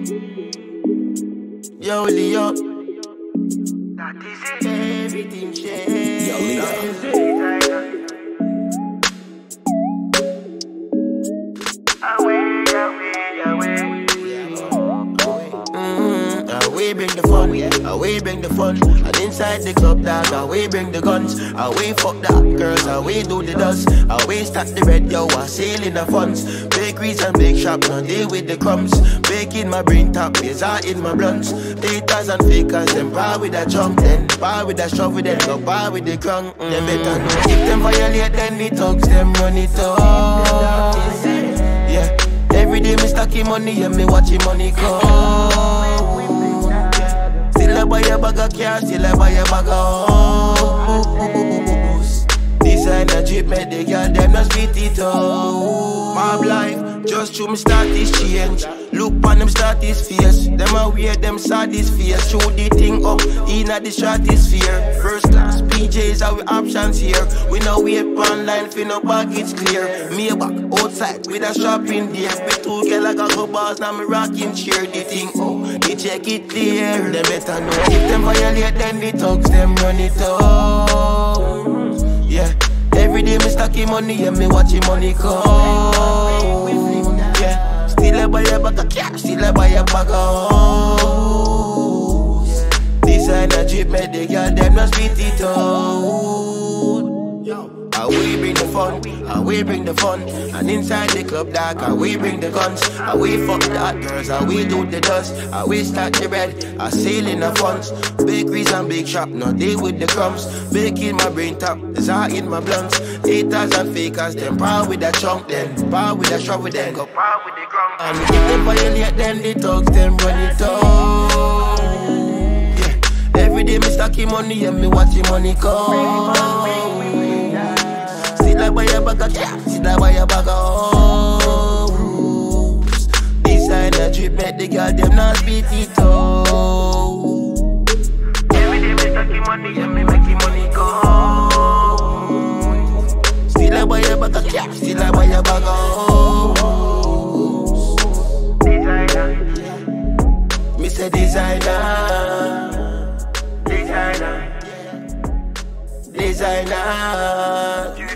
Yo, Leo. That is it. Everything changed. Yo, that is it. Away bring the fun, away bring the fun. And inside the club, dog, away bring the guns. Away fuck the hot girls, away do the dust. Away stack the red, yo, I sail in the funds. Bakeries and bake shop, now deal with the crumbs. Baking my brain top, bizarre in my blunts. Haters and fakers, them bar with that junk. Then bar with that shovel, then go bar with the crunk. Them better know. If them violate, then the thugs, them run it up. Yeah, every day me stacking money, and me watching money come. Still I buy a bag of cars, still I buy a bag of hoes. Designer drip, make the girl, them not spit it out. Mob life, just through me start this change. Look on them start this face. Them a weird, them sad this face. Show the thing up, in at the stratosphere. First class, PJs are with options here. We no wait online, fi no baggage clear. Me back outside with a shopping there. With two girl I got go bars, now me rocking chair. The thing they check it clear. They better know. If them violate, then the thugs, them run it up. Yeah, every day me stacking money and me watching money come. Yeah, still I buy a bag of cash, still I buy a bag of hoes. Designer drip, make the girl, them not spit it out. Away bring the fun, away bring the fun. And inside the club, dark, away bring the guns. Away fuck the hot girls, away do the dust. Away stack the bread, I sail in the funds. Bakeries and bake shop, now deal with the crumbs. Baking my brain top, is hot in my blunts. Haters and fakers, them power with that chunk. Then power with that shovel, then go power with the ground. And if them violate, then the thugs, them run it up. Yeah, every day me stacking money and me watching money come. Still I buy a bag of cash, still I buy a bag of hoes. Designer drip, make the girl, them not spit it out. Every day me stacking money and me making money come. Still I buy a bag of cash, still I buy a bag of hoes. Designer, me say designer, designer, designer.